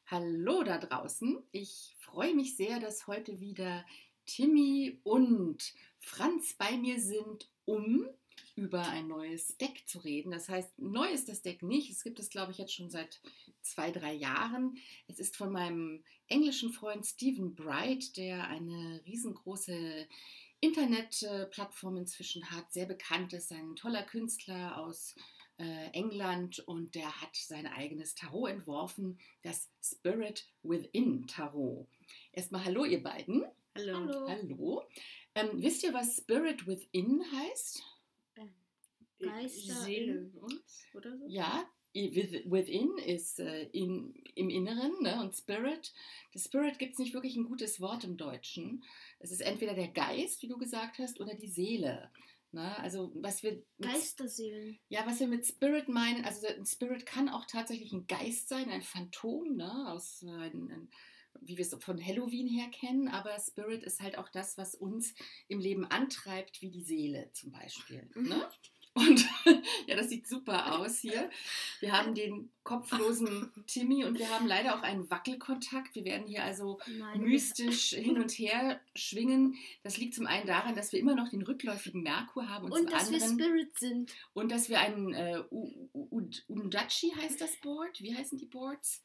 Hallo da draußen. Ich freue mich sehr, dass heute wieder Timmy und Franz bei mir sind, um über ein neues Deck zu reden. Das heißt, neu ist das Deck nicht. Es gibt es, glaube ich, jetzt schon seit 2, 3 Jahren. Es ist von meinem englischen Freund Stephen Bright, der eine riesengroße Internetplattform inzwischen hat, sehr bekannt ist, ein toller Künstler aus England, und der hat sein eigenes Tarot entworfen, das Spirit Within Tarot. Erstmal hallo ihr beiden. Hallo. Hallo. Wisst ihr, was Spirit Within heißt? Geister Seele in uns, oder so? Ja, Within ist im Inneren, ne? Und Spirit, das Spirit gibt es nicht wirklich ein gutes Wort im Deutschen. Es ist entweder der Geist, wie du gesagt hast, oder die Seele. Na, also was wir Geisterseelen. Ja, was wir mit Spirit meinen, also ein Spirit kann auch tatsächlich ein Geist sein, ein Phantom, ne, wie wir es von Halloween her kennen, aber Spirit ist halt auch das, was uns im Leben antreibt, wie die Seele zum Beispiel. Ne? Und ja, das sieht super aus hier. Wir haben den kopflosen Timmy und wir haben leider auch einen Wackelkontakt. Wir werden hier also mystisch hin und her schwingen. Das liegt zum einen daran, dass wir immer noch den rückläufigen Merkur haben und zum dass anderen, wir Spirit sind. Und dass wir einen Undachi heißt das Board. Wie heißen die Boards?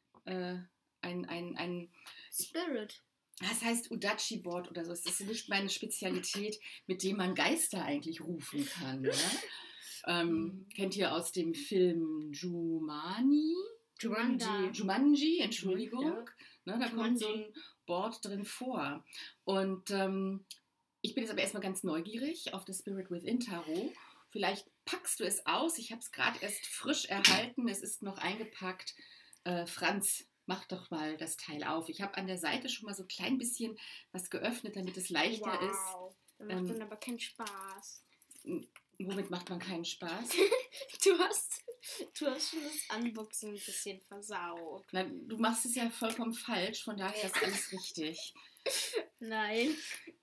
Ein Spirit. Das heißt Udachi-Board oder so. Das ist nicht meine Spezialität, mit dem man Geister eigentlich rufen kann. Ne? Kennt ihr aus dem Film Jumanji, Entschuldigung. Ja. Ne, da kommt so ein Board drin vor. Und ich bin jetzt aber erstmal ganz neugierig auf das Spirit Within Tarot. Vielleicht packst du es aus. Ich habe es gerade erst frisch erhalten. Es ist noch eingepackt. Franz, mach doch mal das Teil auf. Ich habe an der Seite schon mal so ein klein bisschen was geöffnet, damit es leichter ist. Das macht dann aber keinen Spaß. Womit macht man keinen Spaß? Du hast schon das Unboxing ein bisschen versaut. Na, du machst es ja vollkommen falsch, von daher ist alles richtig. Nein.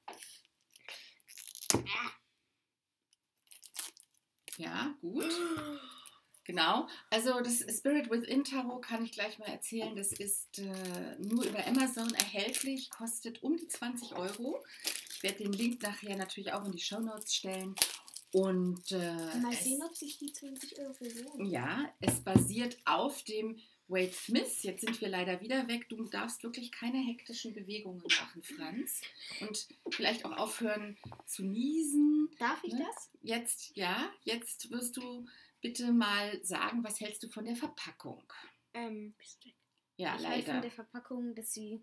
Ja, gut. Genau, also das Spirit Within Tarot kann ich gleich mal erzählen. Das ist nur über Amazon erhältlich, kostet um die 20 Euro. Ich werde den Link nachher natürlich auch in die Shownotes stellen. Und mal sehen, ob sich die 20 Euro lohnen. Ja, es basiert auf dem Wade Smith. Jetzt sind wir leider wieder weg. Du darfst wirklich keine hektischen Bewegungen machen, Franz. Und vielleicht auch aufhören zu niesen. Darf ich das? Jetzt wirst du bitte mal sagen, was hältst du von der Verpackung? Ja, ich leider. halte von der Verpackung, dass sie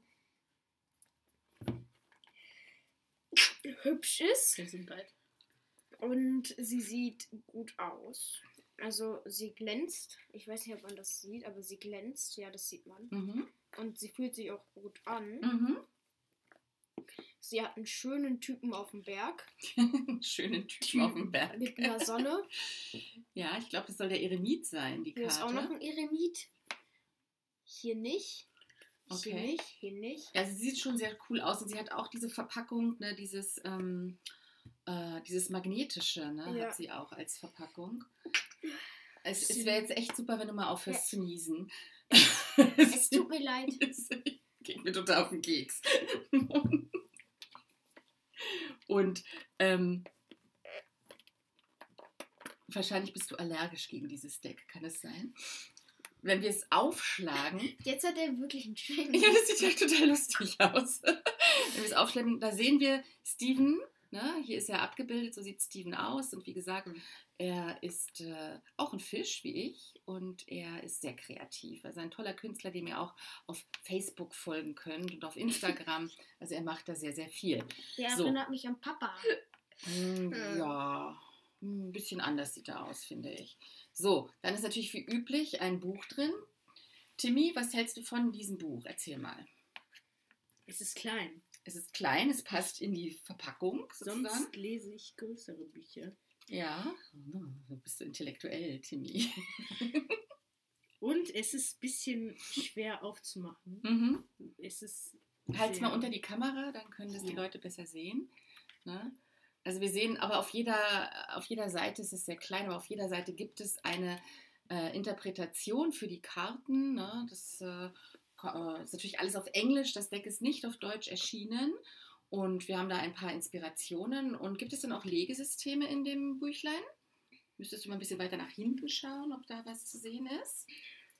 hübsch ist. Und sie sieht gut aus. Also sie glänzt. Ich weiß nicht, ob man das sieht, aber sie glänzt. Ja, das sieht man. Mhm. Und sie fühlt sich auch gut an. Mhm. Sie hat einen schönen Typen auf dem Berg. Schönen Typen auf dem Berg. Mit einer Sonne. Ja, ich glaube, das soll der Eremit sein, die Karte. Hier ist auch noch ein Eremit. Hier nicht. Okay. Hier nicht. Ja, sie sieht schon sehr cool aus und sie hat auch diese Verpackung, ne, dieses Magnetische, ne, Ja. hat sie auch als Verpackung. Es wäre jetzt echt super, wenn du mal aufhörst zu niesen. Es tut mir leid. Geht mir total auf den Keks. Und wahrscheinlich bist du allergisch gegen dieses Deck, kann es sein? Wenn wir es aufschlagen... Jetzt hat er wirklich einen schönen... Ja, das sieht ja total lustig aus. Wenn wir es aufschlagen, da sehen wir Steven. Ne? Hier ist er abgebildet, so sieht Steven aus. Und wie gesagt, er ist auch ein Fisch wie ich und er ist sehr kreativ. Also ein toller Künstler, dem ihr auch auf Facebook folgen könnt und auf Instagram. Also er macht da sehr, sehr viel. Der erinnert mich an Papa. Ja, ein bisschen anders sieht er aus, finde ich. So, dann ist natürlich wie üblich ein Buch drin. Timmy, was hältst du von diesem Buch? Erzähl mal. Es ist klein. Es ist klein, es passt in die Verpackung sozusagen. Sonst lese ich größere Bücher. Ja, du bist so intellektuell, Timmy. Und es ist ein bisschen schwer aufzumachen. Mhm. Es ist Halt's mal unter die Kamera, dann können das die Leute besser sehen. Ne? Also wir sehen, aber auf jeder Seite, es ist sehr klein, aber auf jeder Seite gibt es eine Interpretation für die Karten. Ne? Das ist natürlich alles auf Englisch. Das Deck ist nicht auf Deutsch erschienen. Und wir haben da ein paar Inspirationen. Und gibt es dann auch Legesysteme in dem Büchlein? Müsstest du mal ein bisschen weiter nach hinten schauen, ob da was zu sehen ist?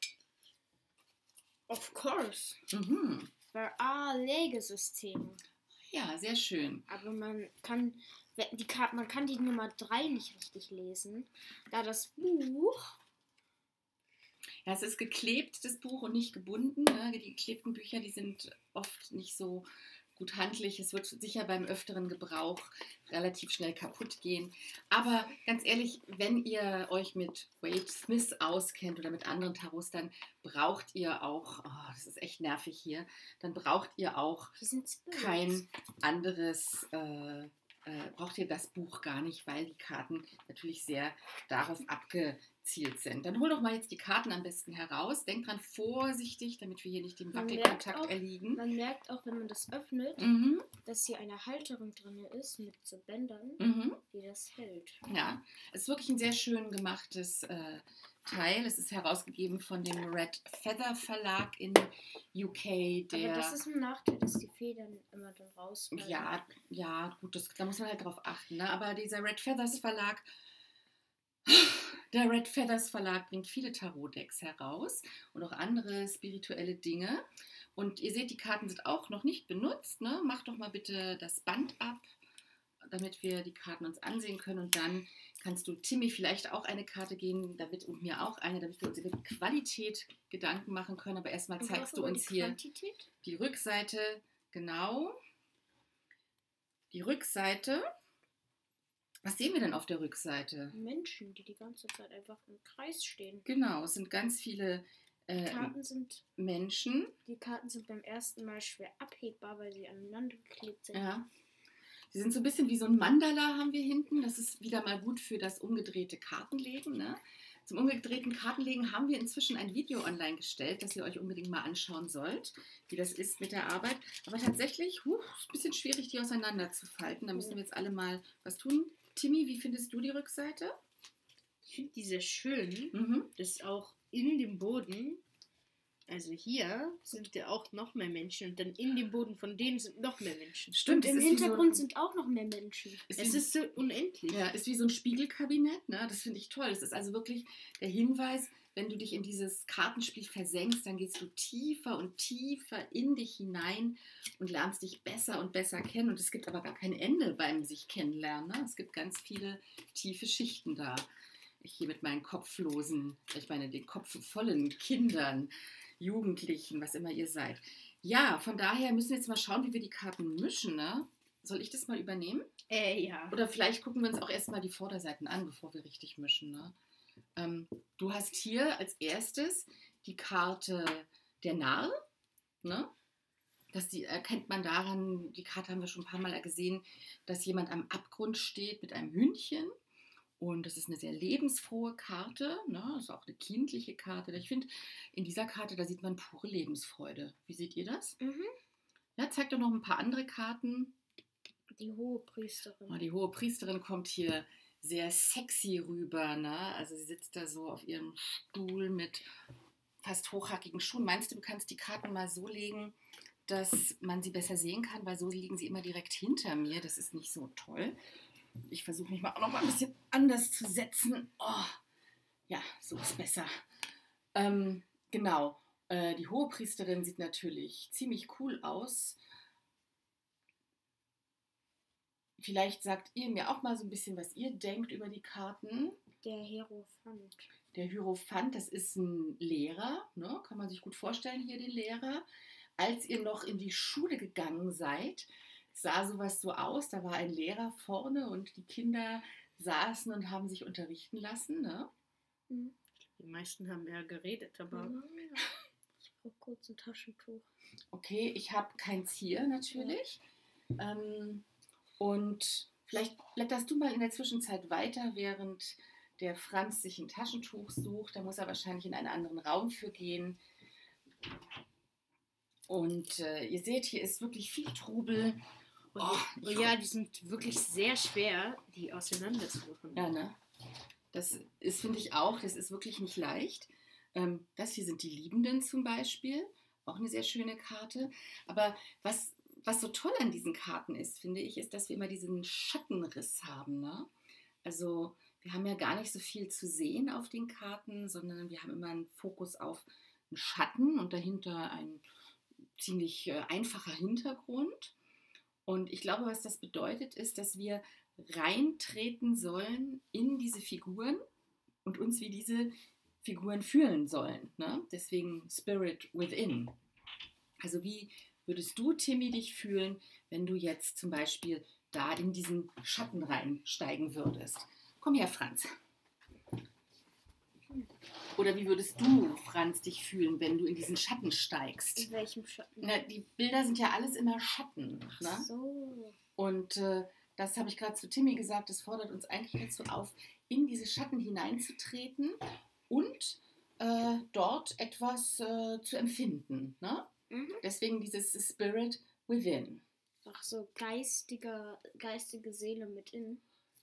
Of course. Mhm. There are Legesysteme. Ja, sehr schön. Aber man kann die Nummer 3 nicht richtig lesen, da das Buch... Ja, es ist geklebt, das Buch, und nicht gebunden. Ne? Die geklebten Bücher, die sind oft nicht so gut handlich. Es wird sicher beim öfteren Gebrauch relativ schnell kaputt gehen. Aber ganz ehrlich, wenn ihr euch mit Wade Smith auskennt oder mit anderen Tarots, dann braucht ihr auch, das ist echt nervig hier, dann braucht ihr auch kein anderes, braucht ihr das Buch gar nicht, weil die Karten natürlich sehr darauf abgezielt sind. Dann hol doch mal jetzt die Karten am besten heraus. Denk dran, vorsichtig, damit wir hier nicht dem Wackelkontakt erliegen. Man merkt auch, wenn man das öffnet, dass hier eine Halterung drin ist mit so Bändern, die das hält. Ja, es ist wirklich ein sehr schön gemachtes Teil. Es ist herausgegeben von dem Red Feather Verlag in UK. Aber das ist ein Nachteil, dass die Federn immer dann rausfallen. Ja, gut, da muss man halt drauf achten. Ne? Aber dieser Red Feathers Verlag, der Red Feathers Verlag bringt viele Tarot-Decks heraus und auch andere spirituelle Dinge. Und ihr seht, die Karten sind auch noch nicht benutzt. Ne? Macht doch mal bitte das Band ab, damit wir die Karten uns ansehen können. Und dann kannst du Timmy vielleicht auch eine Karte geben, und mir auch eine, damit wir uns über die Qualität Gedanken machen können. Aber erstmal zeigst du uns hier die Rückseite. Genau. Die Rückseite. Was sehen wir denn auf der Rückseite? Menschen, die ganze Zeit einfach im Kreis stehen. Genau, es sind ganz viele Menschen. Die Karten sind beim ersten Mal schwer abhebbar, weil sie aneinander geklebt sind. Ja. Sie sind so ein bisschen wie so ein Mandala haben wir hinten. Das ist wieder mal gut für das umgedrehte Kartenlegen. Ne? Zum umgedrehten Kartenlegen haben wir inzwischen ein Video online gestellt, das ihr euch unbedingt mal anschauen sollt, wie das ist mit der Arbeit. Aber tatsächlich, ist ein bisschen schwierig, die auseinander zu falten. Da müssen wir jetzt alle mal was tun. Timmy, wie findest du die Rückseite? Ich finde die sehr schön. Das ist auch in dem Boden. Also hier sind ja auch noch mehr Menschen und dann in dem Boden von denen sind noch mehr Menschen. Stimmt, im Hintergrund sind auch noch mehr Menschen. Es ist so unendlich. Ja, ist wie so ein Spiegelkabinett, ne? Das finde ich toll. Das ist also wirklich der Hinweis, wenn du dich in dieses Kartenspiel versenkst, dann gehst du tiefer und tiefer in dich hinein und lernst dich besser und besser kennen. Und es gibt aber gar kein Ende beim sich kennenlernen. Ne? Es gibt ganz viele tiefe Schichten da. Ich hier mit meinen den kopfvollen Kindern, Jugendlichen, was immer ihr seid. Ja, von daher müssen wir jetzt mal schauen, wie wir die Karten mischen. Ne? Soll ich das mal übernehmen? Ja. Oder vielleicht gucken wir uns auch erstmal die Vorderseiten an, bevor wir richtig mischen. Ne? Du hast hier als erstes die Karte der Narr. Ne? Erkennt man daran, die Karte haben wir schon ein paar Mal gesehen, dass jemand am Abgrund steht mit einem Hündchen. Und das ist eine sehr lebensfrohe Karte, ne? Das ist auch eine kindliche Karte. Ich finde, in dieser Karte, da sieht man pure Lebensfreude. Wie seht ihr das? Ja, zeigt doch noch ein paar andere Karten. Die Hohepriesterin. Die Hohepriesterin kommt hier sehr sexy rüber, ne? Also sie sitzt da so auf ihrem Stuhl mit fast hochhackigen Schuhen. Meinst du, du kannst die Karten mal so legen, dass man sie besser sehen kann? Weil so liegen sie immer direkt hinter mir. Das ist nicht so toll. Ich versuche mich auch noch mal ein bisschen anders zu setzen. Oh, ja, so ist besser. Genau. Die Hohepriesterin sieht natürlich ziemlich cool aus. Vielleicht sagt ihr mir auch mal so ein bisschen, was ihr denkt über die Karten. Der Hierophant. Der Hierophant, das ist ein Lehrer. Ne? Kann man sich gut vorstellen, hier den Lehrer. Als ihr noch in die Schule gegangen seid, sah sowas so aus, da war ein Lehrer vorne und die Kinder saßen und haben sich unterrichten lassen, ne? Die meisten haben eher geredet, aber... Ich brauche kurz ein Taschentuch. Okay, ich habe keins hier natürlich. Und vielleicht blätterst du mal in der Zwischenzeit weiter, während der Franz sich ein Taschentuch sucht. Da muss er wahrscheinlich in einen anderen Raum für gehen. Und ihr seht, hier ist wirklich viel Trubel. Ja, die sind wirklich sehr schwer, die auseinanderzumachen. Ja, ne? Das ist, finde ich auch, das ist wirklich nicht leicht. Das hier sind die Liebenden zum Beispiel. auch eine sehr schöne Karte. Aber was so toll an diesen Karten ist, finde ich, ist, dass wir immer diesen Schattenriss haben. Ne? Also wir haben ja gar nicht so viel zu sehen auf den Karten, sondern wir haben immer einen Fokus auf einen Schatten und dahinter ein ziemlich einfacher Hintergrund. Und ich glaube, was das bedeutet, ist, dass wir reintreten sollen in diese Figuren und uns wie diese Figuren fühlen sollen. Ne? Deswegen Spirit Within. Also wie würdest du, Timmy, dich fühlen, wenn du jetzt zum Beispiel da in diesen Schatten reinsteigen würdest? Komm her, Franz. Oder wie würdest du, Franz, dich fühlen, wenn du in diesen Schatten steigst? In welchem Schatten? Na, die Bilder sind ja alles immer Schatten. Ach Ne? so. Und das habe ich gerade zu Timmy gesagt, das fordert uns eigentlich dazu auf, in diese Schatten hineinzutreten und dort etwas zu empfinden. Ne? Mhm. Deswegen dieses Spirit Within. Ach so, geistige Seele mit in.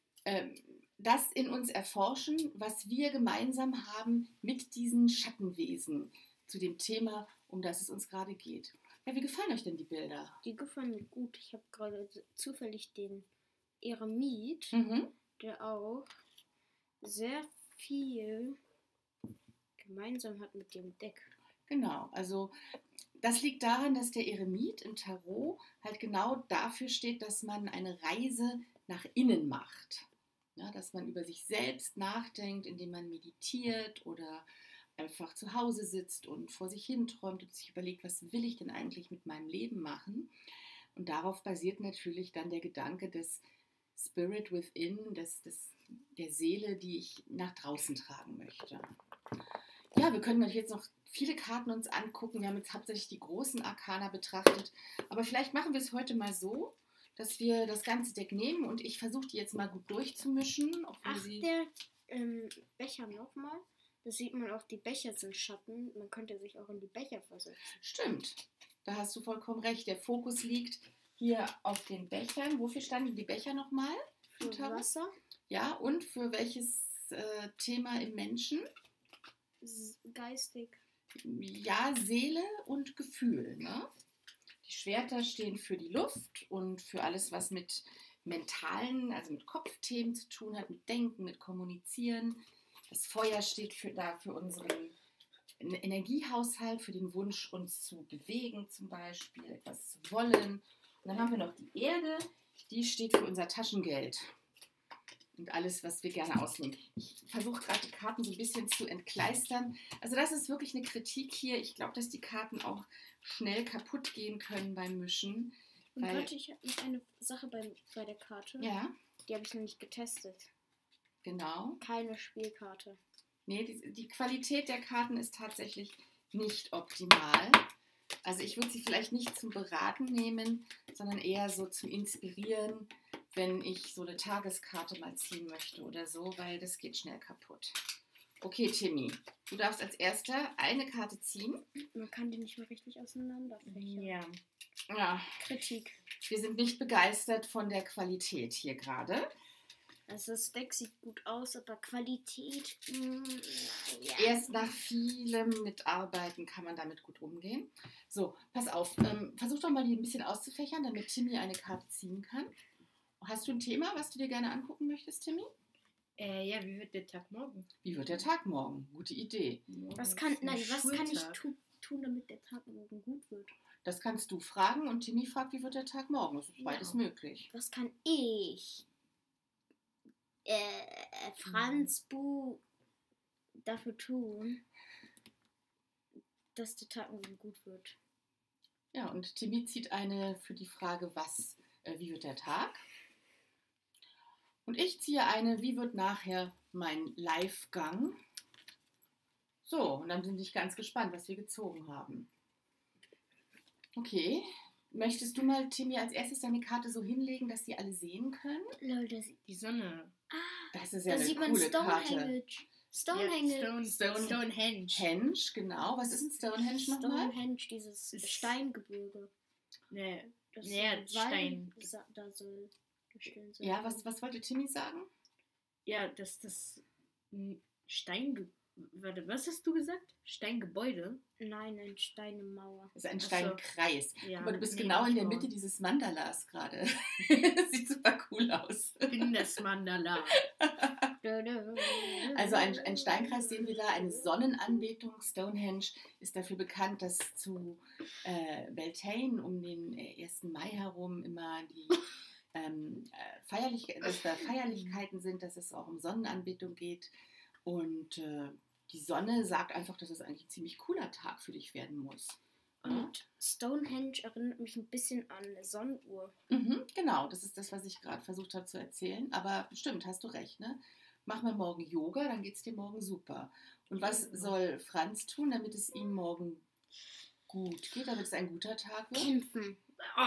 Das in uns erforschen, was wir gemeinsam haben mit diesen Schattenwesen zu dem Thema, um das es uns gerade geht. Ja, wie gefallen euch denn die Bilder? Die gefallen mir gut. Ich habe gerade zufällig den Eremit, der auch sehr viel gemeinsam hat mit dem Deck. Genau, also das liegt daran, dass der Eremit im Tarot halt genau dafür steht, dass man eine Reise nach innen macht. Ja, dass man über sich selbst nachdenkt, indem man meditiert oder einfach zu Hause sitzt und vor sich hin träumt und sich überlegt, was will ich denn eigentlich mit meinem Leben machen? Und darauf basiert natürlich dann der Gedanke des Spirit Within, der Seele, die ich nach draußen tragen möchte. Ja, wir können natürlich jetzt noch viele Karten uns angucken. Wir haben jetzt hauptsächlich die großen Arkana betrachtet. Aber vielleicht machen wir es heute mal so, dass wir das ganze Deck nehmen und ich versuche die jetzt mal gut durchzumischen. Der Becher nochmal. Das sieht man auch, die Becher sind Schatten. Man könnte sich auch in die Becher versetzen. Stimmt, da hast du vollkommen recht. Der Fokus liegt hier auf den Bechern. Wofür standen die Becher nochmal? Für Wasser. Ja, und für welches Thema im Menschen? Geistig. Ja, Seele und Gefühl. Ne? Die Schwerter stehen für die Luft und für alles, was mit mentalen, also mit Kopfthemen zu tun hat, mit Denken, mit Kommunizieren. Das Feuer steht für unseren Energiehaushalt, für den Wunsch, uns zu bewegen zum Beispiel, etwas zu wollen. Und dann haben wir noch die Erde, die steht für unser Taschengeld und alles, was wir gerne ausnehmen. Ich versuche gerade die Karten so ein bisschen zu entkleistern. Also das ist wirklich eine Kritik hier. Ich glaube, dass die Karten auch schnell kaputt gehen können beim Mischen. Und warte, ich habe noch eine Sache bei der Karte. Ja. Die habe ich noch nicht getestet. Genau. Keine Spielkarte. Nee, die Qualität der Karten ist tatsächlich nicht optimal. Also ich würde sie vielleicht nicht zum Beraten nehmen, sondern eher so zum Inspirieren, wenn ich so eine Tageskarte mal ziehen möchte oder so, weil das geht schnell kaputt. Okay, Timmy, du darfst als Erster eine Karte ziehen. Man kann die nicht mehr richtig auseinanderfächern. Ja. Kritik. Wir sind nicht begeistert von der Qualität hier gerade. Also das Deck sieht gut aus, aber Qualität, ja. Erst nach vielem Mitarbeiten kann man damit gut umgehen. So, pass auf, versuch doch mal die ein bisschen auszufächern, damit Timmy eine Karte ziehen kann. Hast du ein Thema, was du dir gerne angucken möchtest, Timmy? Ja, wie wird der Tag morgen? Wie wird der Tag morgen? Gute Idee. Was kann ich tun, damit der Tag morgen gut wird? Das kannst du fragen und Timmy fragt, wie wird der Tag morgen? Das ist beides möglich. Was kann ich, Franz Bu, dafür tun, dass der Tag morgen gut wird? Ja, und Timmy zieht eine für die Frage, wie wird der Tag? Und ich ziehe eine, wie wird nachher mein Live-Gang? So, und dann bin ich ganz gespannt, was wir gezogen haben. Okay, möchtest du mal, Timmy, als erstes deine Karte so hinlegen, dass die alle sehen können? Lol, da sieht Die Sonne. Das ist ja da eine sieht man coole Stonehenge. Karte. Stonehenge. Stonehenge. Henge, genau. Was ist ein Stonehenge nochmal? Stonehenge, dieses Steingebirge. Nee, Das ja, Stein. Da soll stehen sein. Ja, was wollte Timmy sagen? Ja, dass das ein Steingebirge Warte, was hast du gesagt? Steingebäude? Nein, eine Steinemauer. Das ist ein Steinkreis. Ja, Aber du bist genau in der Mitte dieses Mandalas gerade. Das sieht super cool aus. Ich bin das Mandala. Also ein Steinkreis sehen wir da, eine Sonnenanbetung. Stonehenge ist dafür bekannt, dass zu Beltane um den 1. Mai herum immer die dass da Feierlichkeiten sind, dass es auch um Sonnenanbetung geht. Und die Sonne sagt einfach, dass es eigentlich ein ziemlich cooler Tag für dich werden muss. Und Stonehenge erinnert mich ein bisschen an eine Sonnenuhr. Genau, das ist das, was ich gerade versucht habe zu erzählen. Aber stimmt, hast du recht, ne? Mach mal morgen Yoga, dann geht es dir morgen super. Und was soll Franz tun, damit es ihm morgen gut geht, damit es ein guter Tag wird? Kämpfen.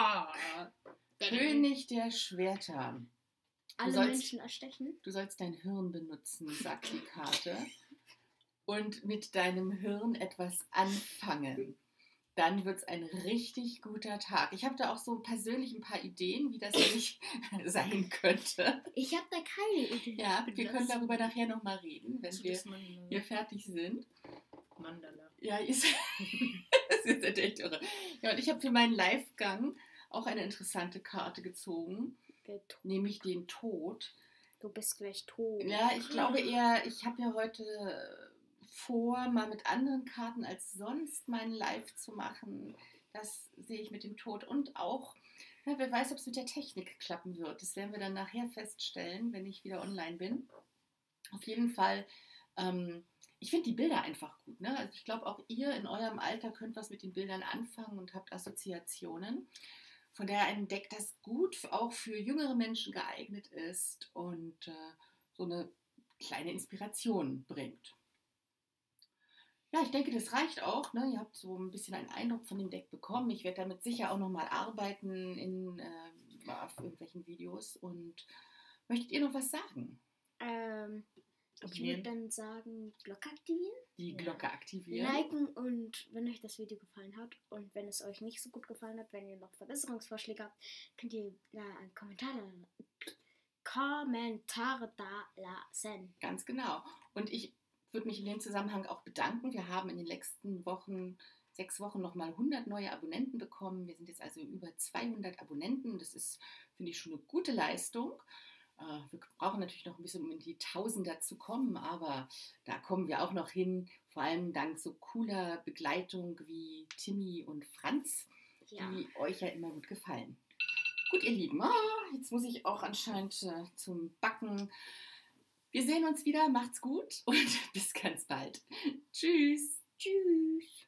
König der Schwerter. Alle Menschen erstechen. Du sollst dein Hirn benutzen, sagt die Karte. Und mit deinem Hirn etwas anfangen. Dann wird es ein richtig guter Tag. Ich habe da auch so persönlich ein paar Ideen, wie das nicht sein könnte. Ich habe da keine Idee. Ja, wir können darüber nachher nochmal reden, wenn wir hier fertig sind. Mandala. Ja, das ist echt irre. Ja, und ich habe für meinen Livegang auch eine interessante Karte gezogen, nämlich den Tod. Du bist gleich tot. Ja, ich glaube eher, ich habe ja heute vor, mal mit anderen Karten als sonst meinen Live zu machen. Das sehe ich mit dem Tod und auch, ja, wer weiß, ob es mit der Technik klappen wird. Das werden wir dann nachher feststellen, wenn ich wieder online bin. Auf jeden Fall, ich finde die Bilder einfach gut. Ne? Also ich glaube, auch ihr in eurem Alter könnt was mit den Bildern anfangen und habt Assoziationen. Von daher ein Deck, das gut auch für jüngere Menschen geeignet ist und so eine kleine Inspiration bringt. Ja, ich denke, das reicht auch. Ne? Ihr habt so ein bisschen einen Eindruck von dem Deck bekommen. Ich werde damit sicher auch nochmal arbeiten auf irgendwelchen Videos. Und möchtet ihr noch was sagen? Ich würde dann sagen, Glocke aktivieren. Die Glocke aktivieren. Liken und wenn euch das Video gefallen hat und wenn es euch nicht so gut gefallen hat, wenn ihr noch Verbesserungsvorschläge habt, könnt ihr Kommentare da lassen. Ganz genau. Und ich würde mich in dem Zusammenhang auch bedanken. Wir haben in den letzten 6 Wochen nochmal 100 neue Abonnenten bekommen. Wir sind jetzt also über 200 Abonnenten. Das ist, finde ich, schon eine gute Leistung. Wir brauchen natürlich noch ein bisschen, um in die Tausender zu kommen, aber da kommen wir auch noch hin, vor allem dank so cooler Begleitung wie Timmy und Franz, die euch ja immer gut gefallen. Gut, ihr Lieben, jetzt muss ich auch anscheinend zum Backen. Wir sehen uns wieder, macht's gut und bis ganz bald. Tschüss. Tschüss.